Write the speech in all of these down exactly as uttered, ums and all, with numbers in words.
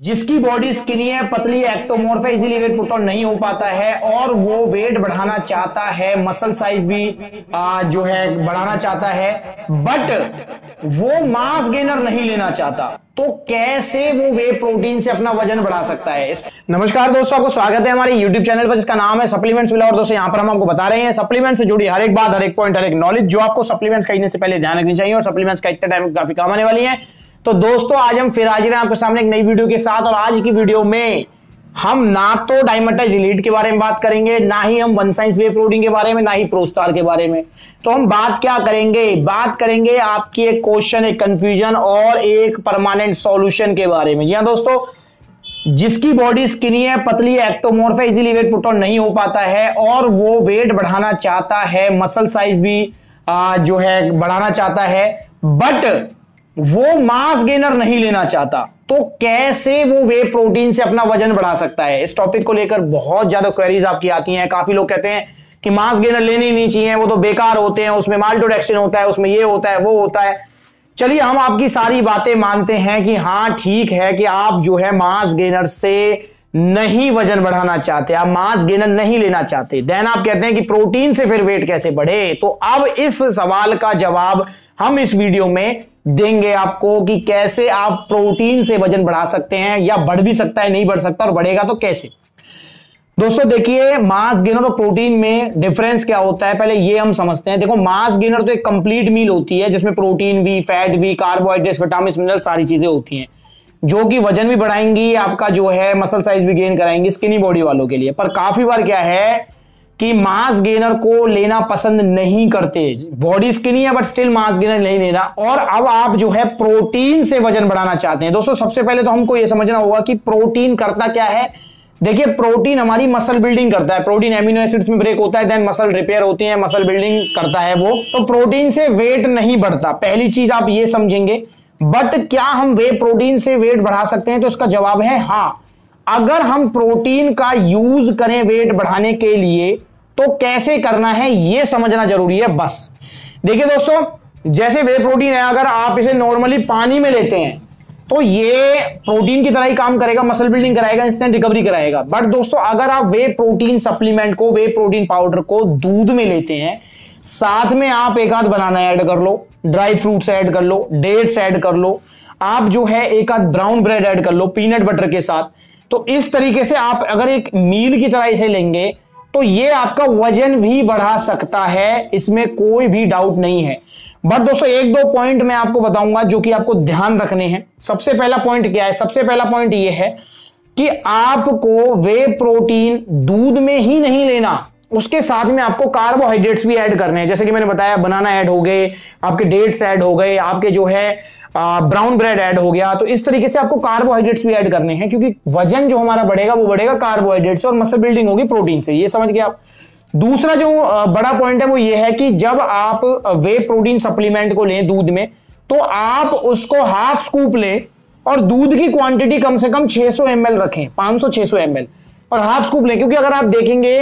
जिसकी body skinny है, पतली है, एक्टोमॉर्फ है, इजीली वेट पुट ऑन नहीं हो पाता है और वो वेट बढ़ाना चाहता है, मसल साइज भी आ, जो है बढ़ाना चाहता है, बट वो मास गेनर नहीं लेना चाहता, तो कैसे वो वे प्रोटीन से अपना वजन बढ़ा सकता है। नमस्कार दोस्तों, आपको स्वागत है हमारे यूट्यूब चैनल पर जिसका नाम है सप्लीमेंट्स विला। और दोस्तों यहाँ पर हम आपको बता रहे हैं सप्लीमेंट से जुड़ी हर एक बात, हर एक पॉइंट, हर एक नॉलेज जो आपको सप्लीमेंट्स खरीदने से पहले ध्यान रखनी चाहिए और सप्लीमेंट्स का इतना टाइम काफी काम आने वाली है। तो दोस्तों आज हम फिर हाजिर हैं आपके सामने एक नई वीडियो के साथ, और आज की वीडियो में हम ना तो डायमंडाइज एलीट के बारे में बात करेंगे, ना ही हम वन साइंस वे प्रोटीन के बारे में, ना ही प्रोस्टार के बारे में। तो हम बात क्या करेंगे, बात करेंगे आपकी एक क्वेश्चन, एक कंफ्यूजन और एक परमानेंट सॉल्यूशन के बारे में। जी हाँ दोस्तों, जिसकी बॉडी स्किनी है, पतली है, एक्टोमॉर्फ है, इजीली वेट पुट ऑन नहीं हो पाता है और वो वेट बढ़ाना चाहता है, मसल साइज भी आ, जो है बढ़ाना चाहता है, बट वो मास गेनर नहीं लेना चाहता, तो कैसे वो वे प्रोटीन से अपना वजन बढ़ा सकता है। इस टॉपिक को लेकर बहुत ज्यादा क्वेरीज आपकी आती हैं। काफी लोग कहते हैं कि मास गेनर लेने ही नहीं चाहिए, वो तो बेकार होते हैं, उसमें माल्टोडेक्सिन होता है, उसमें ये होता है, वो होता है। चलिए हम आपकी सारी बातें मानते हैं कि हाँ ठीक है कि आप जो है मास गेनर से नहीं वजन बढ़ाना चाहते, आप मास गेनर नहीं लेना चाहते। देन आप कहते हैं कि प्रोटीन से फिर वेट कैसे बढ़े। तो अब इस सवाल का जवाब हम इस वीडियो में देंगे आपको कि कैसे आप प्रोटीन से वजन बढ़ा सकते हैं, या बढ़ भी सकता है, नहीं बढ़ सकता, और बढ़ेगा तो कैसे। दोस्तों देखिए, मास गेनर और प्रोटीन में डिफरेंस क्या होता है पहले ये हम समझते हैं। देखो, मास गेनर तो एक कंप्लीट मील होती है जिसमें प्रोटीन भी, फैट भी, कार्बोहाइड्रेट्स, विटामिन, मिनरल सारी चीजें होती हैं जो कि वजन भी बढ़ाएंगी, आपका जो है मसल साइज भी गेन कराएंगी स्किनी बॉडी वालों के लिए। पर काफी बार क्या है कि मास गेनर को लेना पसंद नहीं करते, बॉडी स्किनी है बट स्टिल मास गेनर नहीं लेना, और अब आप जो है प्रोटीन से वजन बढ़ाना चाहते हैं। दोस्तों सबसे पहले तो हमको यह समझना होगा कि प्रोटीन करता क्या है। देखिए, प्रोटीन हमारी मसल बिल्डिंग करता है, प्रोटीन एमिनो एसिड्स में ब्रेक होता है, देन मसल रिपेयर होती है, मसल बिल्डिंग करता है वो। तो प्रोटीन से वेट नहीं बढ़ता, पहली चीज आप ये समझेंगे। बट क्या हम वे प्रोटीन से वेट बढ़ा सकते हैं, तो इसका जवाब है हाँ। अगर हम प्रोटीन का यूज करें वेट बढ़ाने के लिए तो कैसे करना है ये समझना जरूरी है बस। देखिए दोस्तों, जैसे वे प्रोटीन है, अगर आप इसे नॉर्मली पानी में लेते हैं तो ये प्रोटीन की तरह ही काम करेगा, मसल बिल्डिंग कराएगा, इंस्टेंट रिकवरी कराएगा। बट दोस्तों अगर आप वे प्रोटीन सप्लीमेंट को, वे प्रोटीन पाउडर को दूध में लेते हैं, साथ में आप एक आध बनाना ऐड कर लो, ड्राई फ्रूट्स ऐड कर लो, डेट्स ऐड कर लो, आप जो है एक आध ब्राउन ब्रेड ऐड कर लो पीनट बटर के साथ, तो इस तरीके से आप अगर एक मील की तरह इसे लेंगे तो ये आपका वजन भी बढ़ा सकता है, इसमें कोई भी डाउट नहीं है। बट दोस्तों एक दो पॉइंट मैं आपको बताऊंगा जो कि आपको ध्यान रखने हैं। सबसे पहला पॉइंट क्या है, सबसे पहला पॉइंट ये है कि आपको वे प्रोटीन दूध में ही नहीं लेना, उसके साथ में आपको कार्बोहाइड्रेट्स भी ऐड करने हैं। जैसे कि मैंने बताया, बनाना ऐड हो गए, आपके डेट्स ऐड हो गए, आपके जो है ब्राउन ब्रेड ऐड हो गया। तो इस तरीके से आपको कार्बोहाइड्रेट्स भी ऐड करने हैं, क्योंकि वजन जो हमारा बढ़ेगा वो बढ़ेगा कार्बोहाइड्रेट से और मसल बिल्डिंग होगी प्रोटीन से। ये समझ गए आप। दूसरा जो बड़ा पॉइंट है वो ये है कि जब आप वे प्रोटीन सप्लीमेंट को लें दूध में, तो आप उसको हाफ स्कूप लें और दूध की क्वांटिटी कम से कम छह सौ एम एल रखें, पाँच सौ छह सौ एम एल, और हाफ स्कूप लें। क्योंकि अगर आप देखेंगे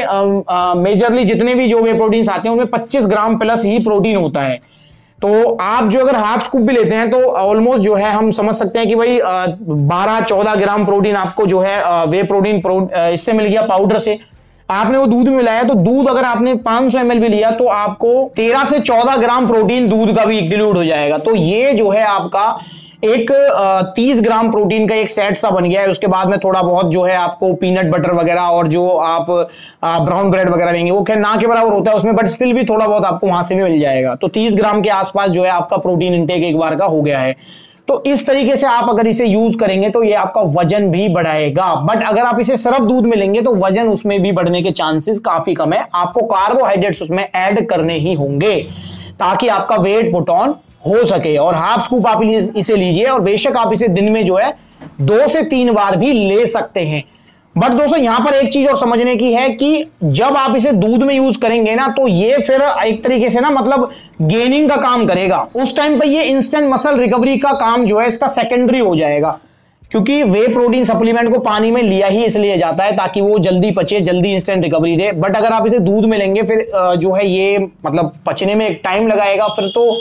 मेजरली जितने भी जो वे प्रोटीन आते हैं उनमें पच्चीस ग्राम प्लस ही प्रोटीन होता है। तो आप जो अगर हाफ स्कूप भी लेते हैं तो ऑलमोस्ट जो है हम समझ सकते हैं कि भाई बारह चौदह ग्राम प्रोटीन आपको जो है वे प्रोटीन प्रो, इससे मिल गया पाउडर से। आपने वो दूध में मिलाया, तो दूध अगर आपने पाँच सौ एम एल भी लिया तो आपको तेरह से चौदह ग्राम प्रोटीन दूध का भी डिल्यूट हो जाएगा। तो ये जो है आपका एक तीस ग्राम प्रोटीन का एक सेट सा बन गया है। उसके बाद में थोड़ा बहुत जो है आपको पीनट बटर वगैरह और जो आप ब्राउन ब्रेड वगैरह लेंगे वो खैर ना के बराबर होता है उसमें, बट स्टिल भी थोड़ा बहुत आपको वहां से भी मिल जाएगा। तो तीस ग्राम के आसपास जो है आपका प्रोटीन इंटेक एक बार का हो गया है। तो इस तरीके से आप अगर इसे यूज करेंगे तो ये आपका वजन भी बढ़ाएगा। बट अगर आप इसे सिर्फ दूध में लेंगे तो वजन उसमें भी बढ़ने के चांसेस काफी कम है। आपको कार्बोहाइड्रेट्स उसमें ऐड करने ही होंगे ताकि आपका वेट पुट ऑन हो सके। और हाफ स्कूप आप इसे लीजिए, और बेशक आप इसे दिन में जो है दो से तीन बार भी ले सकते हैं। बट दोस्तों यहां पर एक चीज और समझने की है कि जब आप इसे दूध में यूज करेंगे ना, तो ये फिर एक तरीके से ना मतलब गेनिंग का काम करेगा। उस टाइम पर ये इंस्टेंट मसल रिकवरी का काम जो है इसका सेकेंडरी हो जाएगा, क्योंकि वे प्रोटीन सप्लीमेंट को पानी में लिया ही इसलिए जाता है ताकि वो जल्दी पचे, जल्दी इंस्टेंट रिकवरी दे। बट अगर आप इसे दूध में लेंगे फिर जो है ये मतलब पचने में एक टाइम लगाएगा, फिर तो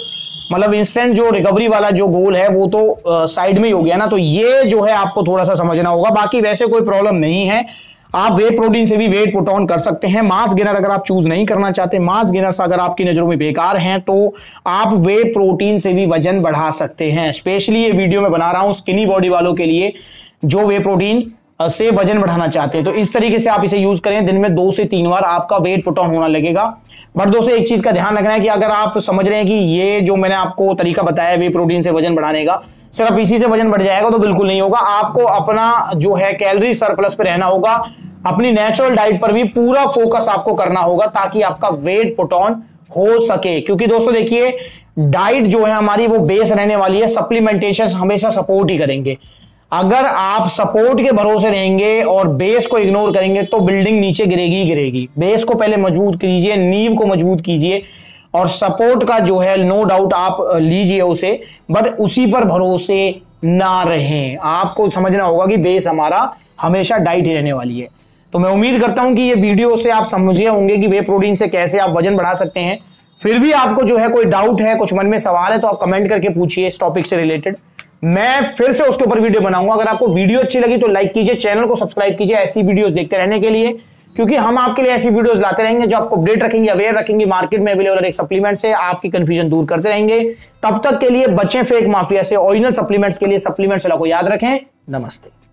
मतलब इंस्टेंट जो रिकवरी वाला जो गोल है वो तो साइड में ही हो गया ना, तो ये जो है आपको थोड़ा सा समझना होगा। बाकी वैसे कोई प्रॉब्लम नहीं है, आप वे प्रोटीन से भी वेट पुट ऑन कर सकते हैं। मास गेनर अगर आप चूज नहीं करना चाहते, मास गेनर्स अगर आपकी नजरों में बेकार हैं, तो आप वे प्रोटीन से भी वजन बढ़ा सकते हैं। स्पेशली ये वीडियो मैं बना रहा हूं स्किनी बॉडी वालों के लिए जो वे प्रोटीन से वजन बढ़ाना चाहते हैं। तो इस तरीके से आप इसे यूज करें, दिन में दो से तीन बार आपका वेट पुट ऑन होना लगेगा। बट दोस्तों एक चीज का ध्यान रखना है कि अगर आप समझ रहे हैं कि ये जो मैंने आपको तरीका बताया वे प्रोटीन से वजन बढ़ाने का, सिर्फ इसी से वजन बढ़ जाएगा, तो बिल्कुल नहीं होगा। आपको अपना जो है कैलोरी सरप्लस पे रहना होगा, अपनी नेचुरल डाइट पर भी पूरा फोकस आपको करना होगा ताकि आपका वेट पुट ऑन हो सके। क्योंकि दोस्तों देखिए, डाइट जो है हमारी वो बेस रहने वाली है, सप्लीमेंटेशन हमेशा सपोर्ट ही करेंगे। अगर आप सपोर्ट के भरोसे रहेंगे और बेस को इग्नोर करेंगे तो बिल्डिंग नीचे गिरेगी गिरेगी। बेस को पहले मजबूत कीजिए, नींव को मजबूत कीजिए, और सपोर्ट का जो है नो डाउट आप लीजिए उसे, बट उसी पर भरोसे ना रहें। आपको समझना होगा कि बेस हमारा हमेशा डाइट ही रहने वाली है। तो मैं उम्मीद करता हूं कि ये वीडियो से आप समझे होंगे कि वे प्रोटीन से कैसे आप वजन बढ़ा सकते हैं। फिर भी आपको जो है कोई डाउट है, कुछ मन में सवाल है, तो आप कमेंट करके पूछिए इस टॉपिक से रिलेटेड, मैं फिर से उसके ऊपर वीडियो बनाऊंगा। अगर आपको वीडियो अच्छी लगी तो लाइक कीजिए, चैनल को सब्सक्राइब कीजिए ऐसी वीडियोस देखते रहने के लिए, क्योंकि हम आपके लिए ऐसी वीडियोस लाते रहेंगे जो आपको अपडेट रखेंगे, अवेयर रखेंगे मार्केट में अवेलेबल एक सप्लीमेंट से, आपकी कंफ्यूजन दूर करते रहेंगे। तब तक के लिए बचें फेक माफिया से, ओरिजिनल सप्लीमेंट्स के लिए सप्लीमेंट्स वाला को याद रखें। नमस्ते।